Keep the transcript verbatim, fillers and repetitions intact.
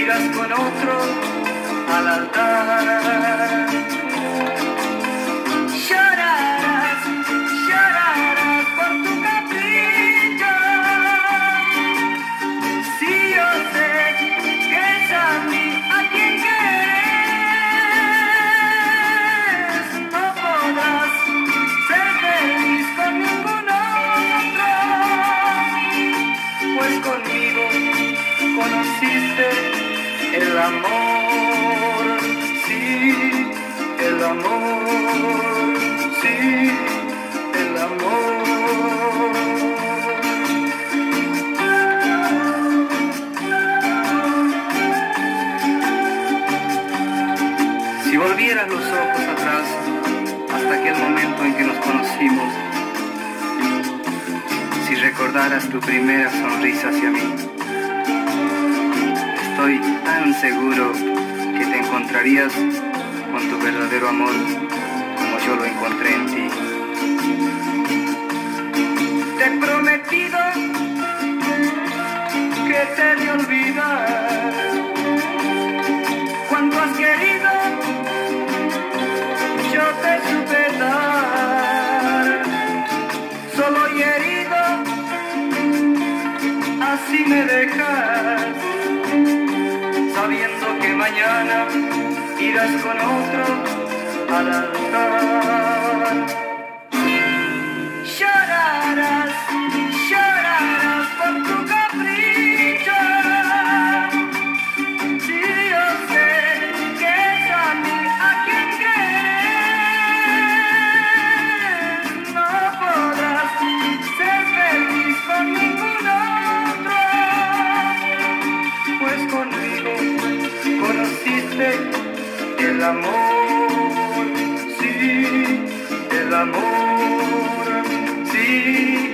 irás con otro al altar. Llorarás, llorarás por tu capricho. Si yo sé que es a mí a quien quieres, no podrás ser feliz con ningún otro, pues conmigo conociste el amor, sí, el amor, sí, el amor. Si volvieras los ojos atrás hasta aquel momento en que nos conocimos, si recordaras tu primera sonrisa hacia mí, estoy tan seguro que te encontrarías con tu verdadero amor como yo lo encontré en ti. Te he prometido que te he de olvidar cuanto has querido, yo te supe dar, solo y herido, así me dejas, sabiendo que mañana irás con otro al altar. Llorarás, llorarás por tu capricho. Si yo sé que es a mí a quien quieres, no podrás ser feliz con ningún otro, pues conmigo conociste el amor, sí, el amor, sí.